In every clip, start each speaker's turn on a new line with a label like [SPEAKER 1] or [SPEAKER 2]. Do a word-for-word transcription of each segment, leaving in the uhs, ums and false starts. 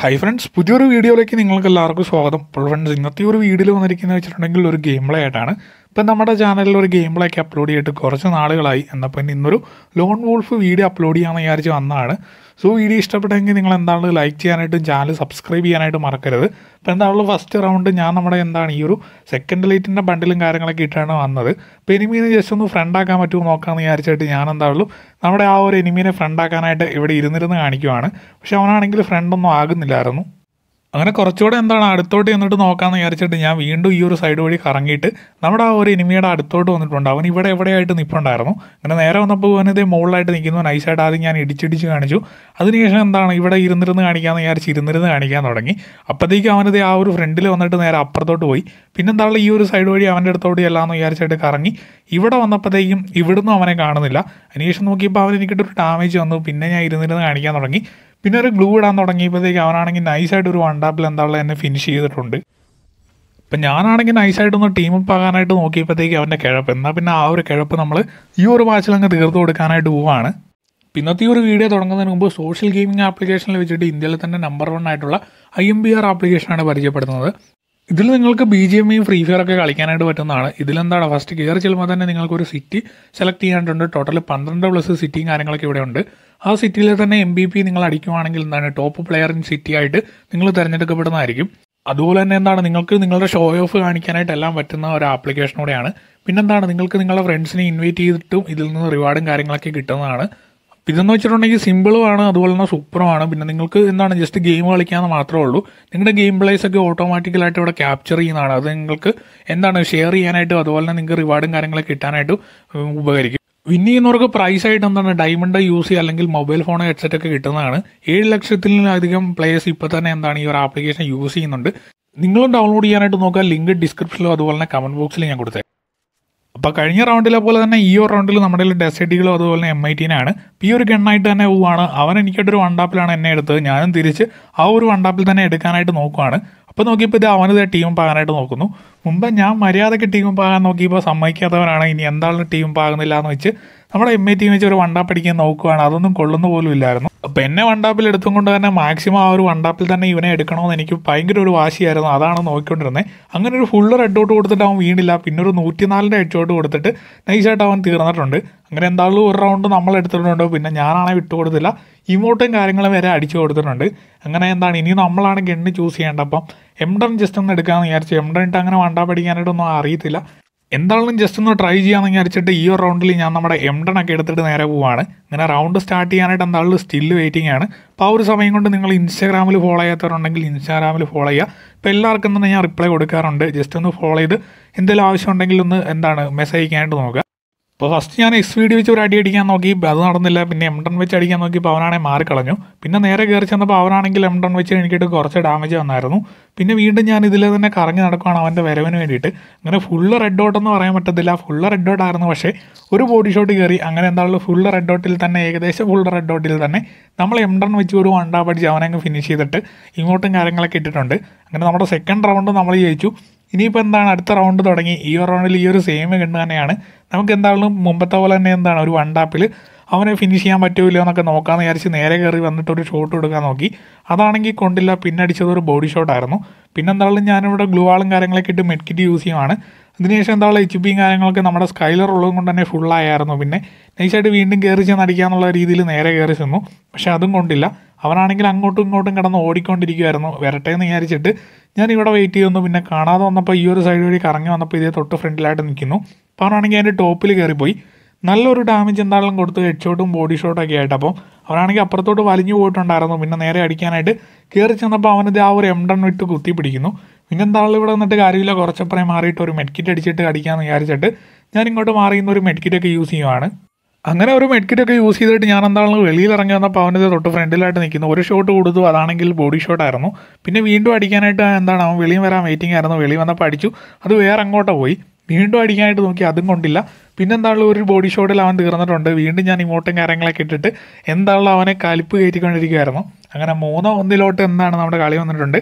[SPEAKER 1] Hi friends, പുതിയൊരു വീഡിയോയിലേക്ക് നിങ്ങൾക്ക് എല്ലാവർക്കും സ്വാഗതം. അപ്പോൾ ഫ്രണ്ട്സ്, ഇന്നത്തെ ഒരു വീഡിയോയിൽ വന്നിരിക്കുന്നത് വെച്ചിട്ടുണ്ടെങ്കിൽ ഒരു ഗെയിം പ്ലേ ആയിട്ടാണ്. ഇപ്പം നമ്മുടെ ചാനലിൽ ഒരു ഗെയിം പ്ലേ ഒക്കെ അപ്ലോഡ് ചെയ്തിട്ട് കുറച്ച് നാളുകളായി. എന്നപ്പോൾ ഇന്നൊരു ലോൺ വോൾഫ് വീഡിയോ അപ്ലോഡ് ചെയ്യാമെന്ന് വിചാരിച്ച് വന്നതാണ്. സോ വീഡിയോ ഇഷ്ടപ്പെട്ടെങ്കിൽ നിങ്ങൾ എന്താണ് ലൈക്ക് ചെയ്യാനായിട്ടും ചാനൽ സബ്സ്ക്രൈബ് ചെയ്യാനായിട്ട് മറക്കരുത്. അപ്പോൾ എന്താണല്ലോ ഫസ്റ്റ് റൗണ്ട് ഞാൻ നമ്മുടെ എന്താണ് ഈ ഒരു സെക്കൻഡ് ലൈറ്റിൻ്റെ ബണ്ടിലും കാര്യങ്ങളൊക്കെ ഇട്ടാണ് വന്നത്. അപ്പോൾ എനിമീനെ ജസ്റ്റ് ഒന്ന് ഫ്രണ്ട് ആക്കാൻ പറ്റുമോ നോക്കാമെന്ന് വിചാരിച്ചിട്ട് ഞാൻ എന്താണല്ലോ നമ്മുടെ ആ ഒരു എനിമീനെ ഫ്രണ്ട് ആക്കാനായിട്ട് ഇവിടെ ഇരുന്നിരുന്ന് കാണിക്കുവാണ്. പക്ഷെ അവനാണെങ്കിൽ ഫ്രണ്ടൊന്നും ആകുന്നില്ലായിരുന്നു. അങ്ങനെ കുറച്ചുകൂടെ എന്താണ് അടുത്തോട്ട് ചെന്നിട്ട് നോക്കാമെന്ന് വിചാരിച്ചിട്ട് ഞാൻ വീണ്ടും ഈ ഒരു സൈഡ് വഴി കറങ്ങിയിട്ട് നമ്മുടെ ആ ഒരു എനിമിയുടെ അടുത്തോട്ട് വന്നിട്ടുണ്ട്. അവൻ ഇവിടെ എവിടെയായിട്ട് നിൽപ്പുണ്ടായിരുന്നു. അങ്ങനെ നേരെ വന്നപ്പോൾ അവനിതേ മുകളിലായിട്ട് നിൽക്കുന്നു. നൈസായിട്ട് ആദ്യം ഞാൻ ഇടിച്ചിടിച്ച് കാണിച്ചു. അതിനുശേഷം എന്താണ് ഇവിടെ ഇരുന്നിരുന്ന് കാണിക്കാമെന്ന് വിചാരിച്ച് ഇരുന്നിരുന്ന് കാണിക്കാൻ തുടങ്ങി. അപ്പോഴത്തേക്കും അവനത് ആ ഒരു ഫ്രണ്ടിൽ വന്നിട്ട് നേരെ അപ്പുറത്തോട്ട് പോയി. പിന്നെന്താണ് ഈ ഒരു സൈഡ് വഴി അവൻ്റെ അടുത്തോട്ട് ചെല്ലാമെന്ന് വിചാരിച്ചിട്ട് കറങ്ങി ഇവിടെ വന്നപ്പോഴത്തേക്കും ഇവിടുന്ന് അവനെ കാണുന്നില്ല. അതിനുശേഷം നോക്കിയപ്പോൾ അവൻ എനിക്കിട്ടൊരു ഡാമേജ് വന്നു. പിന്നെ ഞാൻ ഇരുന്നിരുന്ന് കാണിക്കാൻ തുടങ്ങി. പിന്നെ ഒരു ഗ്ലൂ ഇടാൻ തുടങ്ങിയപ്പോഴത്തേക്ക് അവനാണെങ്കിൽ നൈസായിട്ട് ഒരു വൺ ടാപ്പിൽ എന്താണെന്ന് എന്നെ ഫിനിഷ് ചെയ്തിട്ടുണ്ട്. ഇപ്പം ഞാനാണെങ്കിൽ നൈസായിട്ടൊന്ന് ടീമപ്പ് ആകാനായിട്ട് നോക്കിയപ്പോഴത്തേക്ക് അവൻ്റെ കിഴപ്പ്. എന്നാൽ പിന്നെ ആ ഒരു കിഴപ്പ് നമ്മൾ ഈ ഒരു മാച്ചിലങ്ങ് തീർത്ത് കൊടുക്കാനായിട്ട് പോവാണ്. പിന്നത്തെ ഈ ഒരു വീഡിയോ തുടങ്ങുന്നതിന് മുമ്പ് സോഷ്യൽ ഗെയിമിംഗ് ആപ്ലിക്കേഷനിൽ വെച്ചിട്ട് ഇന്ത്യയിൽ തന്നെ നമ്പർ വൺ ആയിട്ടുള്ള ഐ എം ബി ആർ ആപ്ലിക്കേഷനാണ് പരിചയപ്പെടുത്തുന്നത്. ഇതിൽ നിങ്ങൾക്ക് B G M I Free Fire ഒക്കെ കളിക്കാനായിട്ട് പറ്റുന്നതാണ്. ഇതിലെന്താണ് ഫസ്റ്റ് കയറി ചെല്ലുമ്പോൾ തന്നെ നിങ്ങൾക്കൊരു സിറ്റി സെലക്ട് ചെയ്യാനായിട്ടുണ്ട്. ടോട്ടൽ പന്ത്രണ്ട് പ്ലസ് സിറ്റിയും കാര്യങ്ങളൊക്കെ ഇവിടെ ഉണ്ട്. ആ സിറ്റിയിൽ തന്നെ എം ബി പി നിങ്ങൾ അടിക്കുവാണെങ്കിൽ എന്താണ് ടോപ്പ് പ്ലെയർ ഇൻ സിറ്റി ആയിട്ട് നിങ്ങൾ തിരഞ്ഞെടുക്കപ്പെടുന്നതായിരിക്കും. അതുപോലെ തന്നെ എന്താണ് നിങ്ങൾക്ക് നിങ്ങളുടെ ഷോ ഓഫ് കാണിക്കാനായിട്ട് എല്ലാം പറ്റുന്ന ഒരു ആപ്ലിക്കേഷനോടെയാണ്. പിന്നെന്താണ് നിങ്ങൾക്ക് നിങ്ങളുടെ ഫ്രണ്ട്സിനെ ഇൻവൈറ്റ് ചെയ്തിട്ടും ഇതിൽ നിന്ന് റിവാർഡും കാര്യങ്ങളൊക്കെ കിട്ടുന്നതാണ്. ഇതെന്ന് വെച്ചിട്ടുണ്ടെങ്കിൽ സിമ്പിളുമാണ്, അതുപോലെ തന്നെ സൂപ്പറുമാണ്. പിന്നെ നിങ്ങൾക്ക് എന്താണ് ജസ്റ്റ് ഗെയിം കളിക്കാമെന്ന് മാത്രമേ ഉള്ളൂ. നിങ്ങളുടെ ഗെയിം പ്ലേസ് ഒക്കെ ഓട്ടോമാറ്റിക്കലായിട്ട് ഇവിടെ ക്യാപ്ചർ ചെയ്യുന്നതാണ്. അത് നിങ്ങൾക്ക് എന്താണ് ഷെയർ ചെയ്യാനായിട്ടും അതുപോലെ തന്നെ നിങ്ങൾക്ക് റിവാർഡും കാര്യങ്ങളൊക്കെ കിട്ടാനായിട്ടും ഉപകരിക്കും. വിൻ ചെയ്യുന്നവർക്ക് പ്രൈസ് ആയിട്ട് എന്താണ് ഡയമണ്ട് യൂസ് ചെയ്യുക അല്ലെങ്കിൽ മൊബൈൽ ഫോൺ ഹെഡ്സെറ്റ് ഒക്കെ കിട്ടുന്നതാണ്. ഏഴ് ലക്ഷത്തിലധികം പ്ലേയേഴ്സ് ഇപ്പോൾ തന്നെ എന്താണ് ഈ ഒരു ആപ്ലിക്കേഷൻ യൂസ് ചെയ്യുന്നുണ്ട്. നിങ്ങളും ഡൗൺലോഡ് ചെയ്യാനായിട്ട് നോക്കുക. ലിങ്ക് ഡിസ്ക്രിപ്ഷനിലോ അതുപോലെ തന്നെ കമൻറ്റ് ബോക്സിൽ ഞാൻ കൊടുത്തേ. അപ്പോൾ കഴിഞ്ഞ റൗണ്ടിലെ പോലെ തന്നെ ഈ ഒരു റൗണ്ടിൽ നമ്മുടെ ഡെസൈഡികളും അതുപോലെ തന്നെ എം ഐ ടീനാണ്. ഈ ഒരു ഗണ്ണായിട്ട് തന്നെ പോവുകയാണ്. അവൻ എനിക്കായിട്ടൊരു വണ്ടാപ്പിലാണ് എന്നെ എടുത്തത്. ഞാനും തിരിച്ച് ആ ഒരു വണ്ടാപ്പിൽ തന്നെ എടുക്കാനായിട്ട് നോക്കുവാണ്. അപ്പോൾ നോക്കിയപ്പോൾ ഇത് അവനിത് ടീം പാകാനായിട്ട് നോക്കുന്നു. മുമ്പ് ഞാൻ മര്യാദയ്ക്ക് ടീം പാകാൻ നോക്കിയപ്പോൾ സമ്മതിക്കാത്തവരാണ്. ഇനി എന്താണ് ടീം പാകുന്നില്ല എന്ന് വെച്ച് നമ്മുടെ എം ഐ ടീം വെച്ച് ഒരു വണ്ടാപ്പ് അടിക്കാൻ നോക്കുകയാണ്. അതൊന്നും കൊള്ളുന്ന പോലും ഇല്ലായിരുന്നു. അപ്പോൾ എന്നെ വണ്ടാപ്പിൽ എടുത്തും കൊണ്ട് തന്നെ മാക്സിമം ആ ഒരു വണ്ടാപ്പിൽ തന്നെ ഇവനെ എടുക്കണമെന്ന് എനിക്ക് ഭയങ്കര ഒരു വാശിയായിരുന്നു. അതാണ് നോക്കിക്കൊണ്ടിരുന്നത്. അങ്ങനെ ഒരു ഫുള്ള് റെഡ് ഔട്ട് കൊടുത്തിട്ട് അവൻ വീണില്ല. പിന്നെ ഒരു നൂറ്റിനാലിൻ്റെ ഹെഡ് ഷോട്ട് കൊടുത്തിട്ട് നൈസായിട്ട് അവൻ തീർന്നിട്ടുണ്ട്. അങ്ങനെ എന്തായാലും ഒരു റൗണ്ട് നമ്മൾ എടുത്തിട്ടുണ്ട്. പിന്നെ ഞാനാണെങ്കിൽ വിട്ടു കൊടുത്തില്ല. ഇമോട്ടും കാര്യങ്ങളും വരെ അടിച്ചു കൊടുത്തിട്ടുണ്ട്. അങ്ങനെ എന്താണ് ഇനി നമ്മളാണ് ഗണ്ണ് ചൂസ് ചെയ്യേണ്ടത്. അപ്പം എംഡൺ ജസ്റ്റ് ഒന്ന് എടുക്കാമെന്ന് വിചാരിച്ചു. എംഡൺ ഇട്ട് അങ്ങനെ വണ്ടാ പഠിക്കാനായിട്ടൊന്നും അറിയത്തില്ല. എന്തായാലും ജസ്റ്റ് ഒന്ന് ട്രൈ ചെയ്യാമെന്ന് വിചാരിച്ചിട്ട് ഈ ഒരു റൗണ്ടിൽ ഞാൻ നമ്മുടെ എംഡൺ ഒക്കെ എടുത്തിട്ട് നേരെ പോവാണ്. അങ്ങനെ റൗണ്ട് സ്റ്റാർട്ട് ചെയ്യാനായിട്ട് എന്തായാലും സ്റ്റിൽ വെയിറ്റിംഗ് ആണ്. അപ്പോൾ ആ ഒരു സമയം കൊണ്ട് നിങ്ങൾ ഇൻസ്റ്റാഗ്രാമിൽ ഫോളോ ചെയ്യാത്തവരുണ്ടെങ്കിൽ ഇൻസ്റ്റാഗ്രാമിൽ ഫോളോ ചെയ്യുക. ഇപ്പോൾ എല്ലാവർക്കും തന്നെ ഞാൻ റിപ്ലൈ കൊടുക്കാറുണ്ട്. ജസ്റ്റ് ഒന്ന് ഫോളോ ചെയ്ത് എന്തെങ്കിലും ആവശ്യം ഉണ്ടെങ്കിൽ ഒന്ന് എന്താണ് മെസ്സേജ് അയക്കാനായിട്ട് നോക്കുക. അപ്പോൾ ഫസ്റ്റ് ഞാൻ എക്സ് വീഡിയോ വെച്ച് ഒരു അടി അടിക്കാൻ നോക്കി, അത് നടന്നില്ല. പിന്നെ എംഡൺ വെച്ച് അടിക്കാൻ നോക്കിയപ്പോൾ അവനാണെങ്കിൽ മാറിക്കളഞ്ഞു. പിന്നെ നേരെ കയറി ചെന്നപ്പോൾ അവനാണെങ്കിൽ എംഡൺ വെച്ച് എനിക്കിട്ട് കുറച്ച് ഡാമേജ് വന്നായിരുന്നു. പിന്നെ വീണ്ടും ഞാൻ ഇതിൽ തന്നെ കറങ്ങി നടക്കുകയാണ് അവൻ്റെ വരവിന് വേണ്ടിയിട്ട്. അങ്ങനെ ഫുള്ള് റെഡ് ഔട്ടെന്ന് പറയാൻ പറ്റത്തില്ല, ഫുള്ള് റെഡ് ഔട്ട് ആയിരുന്നു. പക്ഷേ ഒരു ബോഡി ഷോട്ട് കയറി. അങ്ങനെ എന്തായാലും ഫുള്ള് റെഡ് ഔട്ടിൽ തന്നെ ഏകദേശം ഫുള്ള് റെഡ് ഔട്ടിൽ തന്നെ നമ്മൾ എംഡൺ വെച്ച് ഒരു വണ്ടാ പഠിച്ച് അവനങ്ങ് ഫിനിഷ് ചെയ്തിട്ട് ഇങ്ങോട്ടും കാര്യങ്ങളൊക്കെ ഇട്ടിട്ടുണ്ട്. അങ്ങനെ നമ്മുടെ സെക്കൻഡ് റൗണ്ട് നമ്മൾ ജയിച്ചു. ഇനിയിപ്പോൾ എന്താണ് അടുത്ത റൗണ്ട് തുടങ്ങി. ഈ ഒരു റൗണ്ടിൽ ഈ ഒരു സെയിം ഗണ്ണ് തന്നെയാണ്. നമുക്ക് എന്തായാലും മുമ്പത്തെ പോലെ തന്നെ എന്താണ് ഒരു വണ്ടാപ്പിൽ അവനെ ഫിനിഷ് ചെയ്യാൻ പറ്റുമല്ലോ എന്നൊക്കെ നോക്കാമെന്ന് വിചാരിച്ച് നേരെ കയറി വന്നിട്ട് ഒരു ഷോട്ട് കൊടുക്കാൻ നോക്കി. അതാണെങ്കിൽ കൊണ്ടില്ല. പിന്നെ അടിച്ചത് ഒരു ബോഡി ഷോട്ടായിരുന്നു. പിന്നെ എന്തായാലും ഞാനിവിടെ ഗ്ലൂ വാളും കാര്യങ്ങളൊക്കെ ഇട്ട് മെഡ്കിറ്റ് യൂസ് ചെയ്യുവാണ്. അതിനുശേഷം എന്തായാലും എച്ച് പിയും കാര്യങ്ങളൊക്കെ നമ്മുടെ സ്കൈലർ ഉള്ളത് കൊണ്ട് തന്നെ ഫുള്ളായിരുന്നു. പിന്നെ നൈസായിട്ട് വീണ്ടും കയറി ചെന്ന് അടിക്കാന്നുള്ള രീതിയിൽ നേരെ കയറി ചെന്നു. പക്ഷേ അതും കൊണ്ടില്ല. അവനാണെങ്കിൽ അങ്ങോട്ടും ഇങ്ങോട്ടും കിടന്ന് ഓടിക്കൊണ്ടിരിക്കുമായിരുന്നു. വരട്ടെ എന്ന് വിചാരിച്ചിട്ട് ഞാൻ ഇവിടെ വെയിറ്റ് ചെയ്യുന്നു. പിന്നെ കാണാതെ വന്നപ്പോൾ ഈ ഒരു സൈഡ് വഴി കറങ്ങി വന്നപ്പോൾ ഇതേ തൊട്ട് ഫ്രണ്ടിലായിട്ട് നിൽക്കുന്നു. അപ്പോൾ അവനാണെങ്കിൽ അതിൻ്റെ ടോപ്പിൽ കയറിപ്പോയി. നല്ലൊരു ഡാമേജ് എന്തായാലും കൊടുത്ത് ഹെഡ് ഷോട്ടും ബോഡി ഷോട്ടൊക്കെ ആയിട്ട്. അപ്പോൾ അവനാണെങ്കിൽ അപ്പുറത്തോട്ട് വലിഞ്ഞു പോയിട്ടുണ്ടായിരുന്നു. പിന്നെ നേരെ അടിക്കാനായിട്ട് കയറി ചെന്നപ്പോൾ അവനത് ആ ഒരു എംഡൺ വിട്ട് കുത്തി പിടിക്കുന്നു. പിന്നെ എന്തായാലും ഇവിടെ വന്നിട്ട് കാര്യമില്ല, കുറച്ചപ്പുറം മാറിയിട്ട് ഒരു മെഡ്കിറ്റ് അടിച്ചിട്ട് അടിക്കാമെന്ന് വിചാരിച്ചിട്ട് ഞാൻ ഇങ്ങോട്ട് മാറിയുന്ന ഒരു മെഡ്കിറ്റൊക്കെ യൂസ് ചെയ്യുവാണ്. അങ്ങനെ ഒരു മെഡ്കിറ്റൊക്കെ യൂസ് ചെയ്തിട്ട് ഞാൻ എന്തായാലും വെളിയിൽ ഇറങ്ങി വന്നപ്പോൾ അവനത് തൊട്ട് ഫ്രണ്ടിലായിട്ട് നിൽക്കുന്നു. ഒരു ഷോട്ട് കൊടുത്തു, അതാണെങ്കിൽ ബോഡി ഷോട്ടായിരുന്നു. പിന്നെ വീണ്ടും അടിക്കാനായിട്ട് എന്താണ് അവൻ വെളിയിൽ വരാൻ വെയിറ്റിംഗ് ആയിരുന്നു. വെളിയിൽ വന്നപ്പോൾ അടിച്ചു. അത് വേറെ അങ്ങോട്ടോ പോയി. വീണ്ടും അടിക്കാനായിട്ട് നോക്കി, അതും കൊണ്ടില്ല. പിന്നെ എന്തായാലും ഒരു ബോഡി ഷോട്ടിൽ അവൻ തീർന്നിട്ടുണ്ട്. വീണ്ടും ഞാൻ ഇമോട്ടും കാര്യങ്ങളൊക്കെ ഇട്ടിട്ട് എന്തായാലും അവനെ കലിപ്പ് കയറ്റിക്കൊണ്ടിരിക്കുമായിരുന്നു. അങ്ങനെ മൂന്നോ ഒന്നിലോട്ട് എന്താണ് നമ്മുടെ കളി വന്നിട്ടുണ്ട്.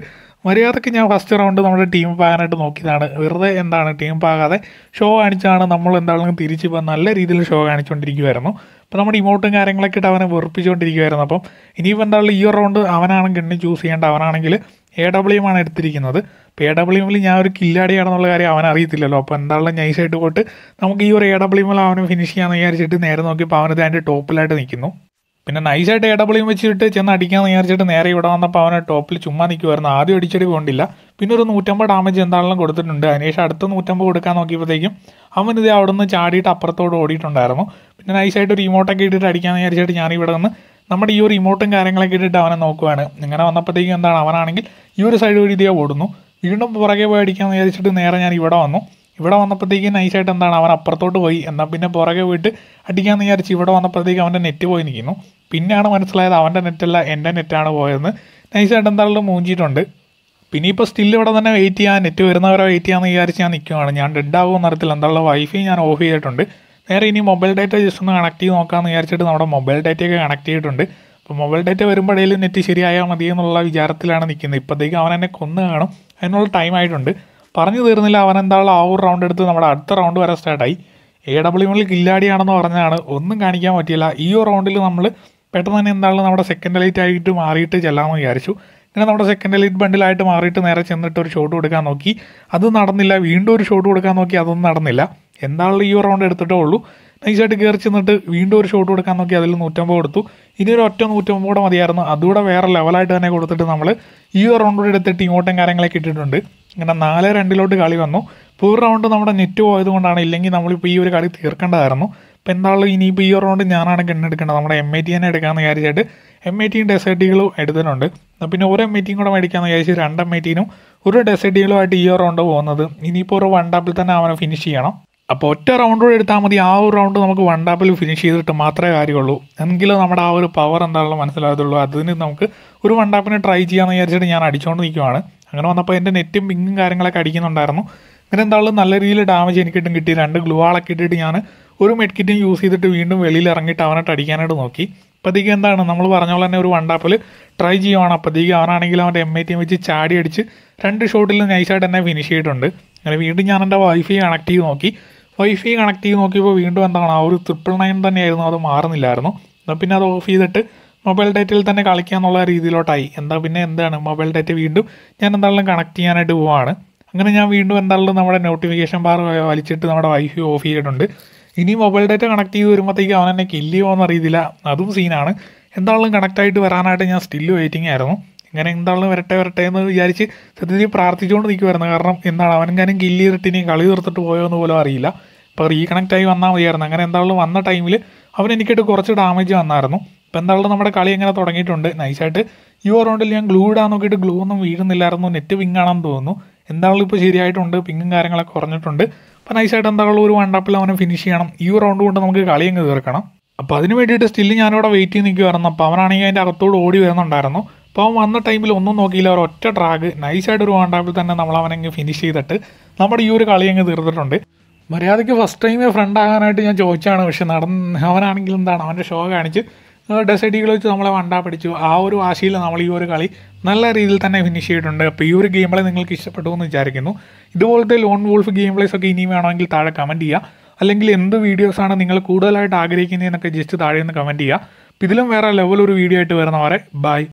[SPEAKER 1] മര്യാദയ്ക്ക് ഞാൻ ഫസ്റ്റ് റൗണ്ട് നമ്മുടെ ടീം പാകാനായിട്ട് നോക്കിയതാണ്. വെറുതെ എന്താണ് ടീം പാകാതെ ഷോ കാണിച്ചാണ് നമ്മൾ എന്താണെങ്കിലും തിരിച്ച് ഇപ്പോൾ നല്ല രീതിയിൽ ഷോ കാണിച്ചുകൊണ്ടിരിക്കുമായിരുന്നു. അപ്പോൾ നമ്മുടെ ഇമോട്ടും കാര്യങ്ങളൊക്കെ ഇട്ട് അവനെ വെറുപ്പിച്ചുകൊണ്ടിരിക്കുമായിരുന്നു. അപ്പം ഇനിയിപ്പോൾ എന്തായാലും ഈ ഒരു റൗണ്ട് അവനാണ് ഗണ്ണ് ചൂസ് ചെയ്യേണ്ട. അവനാണെങ്കിൽ എ ഡബ്ല്യു എം ആണ് എടുത്തിരിക്കുന്നത്. അപ്പോൾ എ ഡബ്ല്യു എമ്മിൽ ഞാൻ ഒരു കില്ലടിയാണെന്നുള്ള കാര്യം അവൻ അറിയത്തില്ലല്ലോ. അപ്പോൾ എന്തായാലും നൈസായിട്ട് പോയിട്ട് നമുക്ക് ഈ ഒരു എ ഡബ്ല്യു എമ്മിൽ അവനെ ഫിനിഷ് ചെയ്യാമെന്ന് വിചാരിച്ചിട്ട് നേരെ നോക്കിയപ്പോൾ അവനത് അതിൻ്റെ ടോപ്പിലായിട്ട് നിൽക്കുന്നു. പിന്നെ നൈസായിട്ട് എ ഡബ്ല്യു വെച്ചിട്ട് ചെന്ന് അടിക്കാമെന്ന് വിചാരിച്ചിട്ട് നേരെ ഇവിടെ വന്നപ്പോൾ അവനെ ടോപ്പിൽ ചുമ്മാ നിൽക്കുമായിരുന്നു. ആദ്യം അടിച്ചടി കൊണ്ടില്ല. പിന്നെ ഒരു നൂറ്റമ്പത് ഡാമേജ് എന്താണെങ്കിലും കൊടുത്തിട്ടുണ്ട്. അതിനുശേഷം അടുത്ത നൂറ്റമ്പത് കൊടുക്കാൻ നോക്കിയപ്പോഴത്തേക്കും അവൻ ഇത് അവിടെ നിന്ന് ചാടിയിട്ട് അപ്പുറത്തോട് ഓടിയിട്ടുണ്ടായിരുന്നു. പിന്നെ നൈസായിട്ട് ഒരു ഇമോട്ടൊക്കെ ഇട്ടിട്ട് അടിക്കാമെന്ന് വിചാരിച്ചിട്ട് ഞാൻ ഇവിടെ നിന്ന് നമ്മുടെ ഈ ഒരു ഇമോട്ടും കാര്യങ്ങളൊക്കെ ഇട്ടിട്ട് അവനെ നോക്കുവാണ്. ഇങ്ങനെ വന്നപ്പോഴത്തേക്കും എന്താണ് അവനാണെങ്കിൽ ഈ ഒരു സൈഡ് വഴി ഇതേ ഓടുന്നു. വീണ്ടും പുറകെ പോയി അടിക്കാമെന്ന് വിചാരിച്ചിട്ട് നേരെ ഞാൻ ഇവിടെ വന്നു. ഇവിടെ വന്നപ്പോഴത്തേക്കും നൈസായിട്ട് എന്താണ് അവൻ അപ്പുറത്തോട്ട് പോയി. എന്നാൽ പിന്നെ പുറകെ പോയിട്ട് അടിക്കാമെന്ന് വിചാരിച്ച് ഇവിടെ വന്നപ്പോഴത്തേക്കും അവൻ്റെ നെറ്റ് പോയി നിൽക്കുന്നു. പിന്നെയാണ് മനസ്സിലായത് അവൻ്റെ നെറ്റല്ല എൻ്റെ നെറ്റാണ് പോയതെന്ന്. നൈസായിട്ട് എന്തായാലും മൂഞ്ചിയിട്ടുണ്ട്. പിന്നെ ഇപ്പോൾ സ്റ്റിൽ ഇവിടെ തന്നെ വെയിറ്റ് ചെയ്യാൻ നെറ്റ് വരുന്നവരെ വെയിറ്റ് ചെയ്യാമെന്ന് വിചാരിച്ച് ഞാൻ നിൽക്കുവാണ്. ഞാൻ ഡെഡ് ആകുമെന്ന് അറിയത്തില്ല. എന്തായാലും വൈഫൈ ഞാൻ ഓഫ് ചെയ്തിട്ടുണ്ട്. നേരെ ഇനി മൊബൈൽ ഡാറ്റ ജസ്റ്റ് ഒന്ന് കണക്ട് ചെയ്ത് നോക്കാമെന്ന് വിചാരിച്ചിട്ട് നമ്മുടെ മൊബൈൽ ഡാറ്റയൊക്കെ കണക്ട് ചെയ്തിട്ടുണ്ട്. അപ്പോൾ മൊബൈൽ ഡാറ്റ വരുമ്പോഴേലും നെറ്റ് ശരിയായാൽ മതി എന്നുള്ള വിചാരത്തിലാണ് നിൽക്കുന്നത്. ഇപ്പോഴത്തേക്കും അവൻ എന്നെ കൊന്ന് കാണും. അതിനുള്ള ടൈം ആയിട്ടുണ്ട്. പറഞ്ഞു തീർന്നില്ല. അവൻ എന്തായാലും ആ ഒരു റൗണ്ട് എടുത്ത് നമ്മുടെ അടുത്ത റൗണ്ട് വരെ സ്റ്റാർട്ടായി. എ ഡബ്ല്യു എമ്മിൽ കില്ലാടിയാണെന്ന് പറഞ്ഞാണ് ഒന്നും കാണിക്കാൻ പറ്റിയില്ല. ഈ ഒരു റൗണ്ടിൽ നമ്മൾ പെട്ടെന്ന് തന്നെ എന്താണ് നമ്മുടെ സെക്കൻഡ് എലൈറ്റ് ആയിട്ട് മാറിയിട്ട് ചെല്ലാമെന്ന് വിചാരിച്ചു. ഇങ്ങനെ നമ്മുടെ സെക്കൻഡ് എലൈറ്റ് ബണ്ടിലായിട്ട് മാറിയിട്ട് നേരെ ചെന്നിട്ട് ഒരു ഷോട്ട് കൊടുക്കാൻ നോക്കി. അത് നടന്നില്ല. വീണ്ടും ഒരു ഷോട്ട് കൊടുക്കാൻ നോക്കി. അതൊന്നും നടന്നില്ല. എന്താണെങ്കിലും ഈ ഒരു റൗണ്ട് എടുത്തിട്ടേ ഉള്ളൂ. നൈസായിട്ട് കയറി ചെന്നിട്ട് വീണ്ടും ഒരു ഷോട്ട് കൊടുക്കാൻ നോക്കി. അതിൽ നൂറ്റമ്പത് കൊടുത്തു. ഇനി ഒരു ഒറ്റ നൂറ്റമ്പത് കൂടെ മതിയായിരുന്നു. അതുകൂടെ വേറെ ലെവലായിട്ട് തന്നെ കൊടുത്തിട്ട് നമ്മൾ ഈ ഒരു റൗണ്ട് കൂടെ എടുത്തിട്ട് ഇങ്ങോട്ടും കാര്യങ്ങളൊക്കെ ഇട്ടിട്ടുണ്ട്. ഇങ്ങനെ നാല് രണ്ടിലോട്ട് കളി വന്നു. ഇപ്പോൾ ഒരു റൗണ്ട് നമ്മുടെ നെറ്റ് പോയത് കൊണ്ടാണ്. ഇല്ലെങ്കിൽ നമ്മളിപ്പോൾ ഈ ഒരു കളി തീർക്കേണ്ടതായിരുന്നു. ഇപ്പോൾ എന്തായാലും ഇനിയിപ്പോൾ ഈ ഒരു റൗണ്ട് ഞാനാണ് ഗണ്ണെടുക്കേണ്ടത്. നമ്മുടെ എം ഐ ടി തന്നെ എടുക്കാമെന്ന് വിചാരിച്ചിട്ട് എം ഐ ടിയും ഡെസേർട്ടികളും എടുത്തിട്ടുണ്ട്. പിന്നെ ഒരു എം ഐ ടിയും കൂടെ മേടിക്കാമെന്ന് വിചാരിച്ച് രണ്ട് എം ഐ ടിനും ഒരു ഡെസേർട്ടികളുമായിട്ട് ഈ ഒരു റൗണ്ട് പോകുന്നത്. ഇനിയിപ്പോൾ ഒരു വൺ ടാപ്പിൽ തന്നെ അവനെ ഫിനിഷ് ചെയ്യണം. അപ്പോൾ ഒറ്റ റൗണ്ട് കൂടെ എടുത്താൽ മതി. ആ ഒരു റൗണ്ട് നമുക്ക് വൺ ടാപ്പിൽ ഫിനിഷ് ചെയ്തിട്ട് മാത്രമേ കാര്യമുള്ളൂ. എങ്കിലും നമ്മുടെ ആ ഒരു പവർ എന്താണെന്ന് മനസ്സിലാകത്തുള്ളൂ. അതിന് നമുക്ക് ഒരു വൺ ടാപ്പിന് ട്രൈ ചെയ്യാമെന്ന് വിചാരിച്ചിട്ട് ഞാൻ അടിച്ചുകൊണ്ട് നിൽക്കുവാണ്. അങ്ങനെ വന്നപ്പോൾ എൻ്റെ നെറ്റും പിങ്ങും കാര്യങ്ങളൊക്കെ അടിക്കുന്നുണ്ടായിരുന്നു. അങ്ങനെ എന്തായാലും നല്ല രീതിയിൽ ഡാമേജ് എനിക്കിട്ടും കിട്ടി. രണ്ട് ഗ്ലൂ ആളൊക്കെ ഇട്ടിട്ട് ഞാൻ ഒരു മെഡ് കിറ്റും യൂസ് ചെയ്തിട്ട് വീണ്ടും വെളിയിൽ ഇറങ്ങിയിട്ട് അവനായിട്ട് അടിക്കാനായിട്ട് നോക്കി. അപ്പോഴത്തേക്കും എന്താണ് നമ്മൾ പറഞ്ഞ പോലെ തന്നെ ഒരു വൺ ടാപ്പിൽ ട്രൈ ചെയ്യുവാണ്. അപ്പോഴത്തേക്കും അവനാണെങ്കിൽ അവൻ്റെ എം ഐ ടി വെച്ച് ചാടി അടിച്ച് രണ്ട് ഷോട്ടിൽ നൈസായിട്ട് തന്നെ ഫിനിഷ് ചെയ്തിട്ടുണ്ട്. അങ്ങനെ വീണ്ടും ഞാൻ എൻ്റെ വൈഫൈ കണക്ട് ചെയ്ത് നോക്കി. വൈഫൈ കണക്ട് ചെയ്ത് നോക്കിയപ്പോൾ വീണ്ടും എന്താണ് ആ ഒരു ട്രിപ്പിൾ നയൻ തന്നെയായിരുന്നു. അത് മാറുന്നില്ലായിരുന്നു. എന്നാൽ പിന്നെ അത് ഓഫ് ചെയ്തിട്ട് മൊബൈൽ ഡാറ്റയിൽ തന്നെ കളിക്കാന്നുള്ള രീതിയിലോട്ടായി. എന്താ പിന്നെ എന്താണ് മൊബൈൽ ഡാറ്റ വീണ്ടും ഞാൻ എന്തായാലും കണക്ട് ചെയ്യാനായിട്ട് പോവാണ്. അങ്ങനെ ഞാൻ വീണ്ടും എന്തായാലും നമ്മുടെ നോട്ടിഫിക്കേഷൻ ബാർ വലിച്ചിട്ട് നമ്മുടെ വൈഫൈ ഓഫ് ചെയ്തിട്ടുണ്ട്. ഇനി മൊബൈൽ ഡാറ്റ കണക്ട് ചെയ്ത് വരുമ്പോഴത്തേക്ക് അവൻ എന്നെ കില്ല് ചെയ്യുമോയെന്ന് അറിയത്തില്ല. അതും സീനാണ്. എന്തായാലും കണക്റ്റായിട്ട് വരാനായിട്ട് ഞാൻ സ്റ്റിൽ വെയിറ്റിംഗ് ആയിരുന്നു. ഇങ്ങനെ എന്തായാലും വരട്ടെ വരട്ടെ എന്ന് വിചാരിച്ച് സത്യത്തിൽ പ്രാർത്ഥിച്ചുകൊണ്ട് നിൽക്കുമായിരുന്നു. കാരണം എന്താണ് അവനെങ്ങാനും കില്ല് ചെയ്തിട്ട് ഇനി കളി തീർത്തിട്ട് പോയോ എന്ന് പോലും അറിയില്ല. ഇപ്പോൾ റീകണക്റ്റായി വന്നാൽ മതിയായിരുന്നു. അങ്ങനെ എന്തായാലും വന്ന ടൈമിൽ അവൻ എനിക്കിട്ട് കുറച്ച് ഡാമേജ് വന്നായിരുന്നു. ഇപ്പോൾ എന്തായാലും നമ്മുടെ കളി എങ്ങനെ തുടങ്ങിയിട്ടുണ്ട്. നൈസായിട്ട് ഈ ഒരു റൗണ്ടിൽ ഞാൻ ഗ്ലൂ ഇടാൻ നോക്കിയിട്ട് ഗ്ലൂ ഒന്നും വീഴുന്നില്ലായിരുന്നു. നെറ്റ് പിങ് ആണെന്ന് തോന്നുന്നു. എന്തായാലും ഇപ്പോൾ ശരിയായിട്ടുണ്ട്. പിങ്ങും കാര്യങ്ങളൊക്കെ കുറഞ്ഞിട്ടുണ്ട്. അപ്പോൾ നൈസായിട്ട് എന്തായാലും ഒരു വൺ ടാപ്പിൽ അവനെ ഫിനിഷ് ചെയ്യണം. ഈ ഒരു റൗണ്ട് കൊണ്ട് നമുക്ക് കളി അങ്ങ് തീർക്കണം. അപ്പോൾ അതിന് വേണ്ടിയിട്ട് സ്റ്റിൽ ഞാനിവിടെ വെയിറ്റ് ചെയ്ത് നിൽക്കുമായിരുന്നു. അപ്പോൾ അവനാണെങ്കിൽ അതിൻ്റെ അകത്തോട് ഓടി വരുന്നുണ്ടായിരുന്നു. അപ്പോൾ അവൻ വന്ന ടൈമിൽ ഒന്നും നോക്കിയില്ല. ഒരു ഒറ്റ ഡ്രാഗ് നൈസായിട്ട് ഒരു വൺ ടാപ്പിൽ തന്നെ നമ്മൾ അവനങ്ങ് ഫിനിഷ് ചെയ്തിട്ട് നമ്മുടെ ഈ ഒരു കളി അങ്ങ് തീർത്തിട്ടുണ്ട്. മര്യാദയ്ക്ക് ഫസ്റ്റ് ടൈമേ ഫ്രണ്ട് ആകാനായിട്ട് ഞാൻ ചോദിച്ചാണ്. പക്ഷെ നടന്ന് അവനാണെങ്കിൽ എന്താണ് അവൻ്റെ ഷോ കാണിച്ച് ഡെസൈഡികൾ വെച്ച് നമ്മളെ വണ്ടാ പിടിച്ചു. ആ ഒരു വാശിയിൽ നമ്മൾ ഈ ഒരു കളി നല്ല രീതിയിൽ തന്നെ ഫിനിഷ് ചെയ്തിട്ടുണ്ട്. അപ്പോൾ ഈ ഒരു ഗെയിം പ്ലേ നിങ്ങൾക്ക് ഇഷ്ടപ്പെട്ടു എന്ന് വിചാരിക്കുന്നു. ഇതുപോലത്തെ ലോൺ വോൾഫ് ഗെയിം പ്ലേസ് ഒക്കെ ഇനിയും വേണമെങ്കിൽ താഴെ കമൻറ്റ് ചെയ്യുക. അല്ലെങ്കിൽ എന്ത് വീഡിയോസാണ് നിങ്ങൾ കൂടുതലായിട്ട് ആഗ്രഹിക്കുന്നതെന്നൊക്കെ ജസ്റ്റ് താഴെ നിന്ന് കമൻറ്റ് ചെയ്യുക. അപ്പോൾ ഇതിലും വേറെ ലെവൽ ഒരു വീഡിയോ ആയിട്ട് വരുന്നവരെ ബൈ.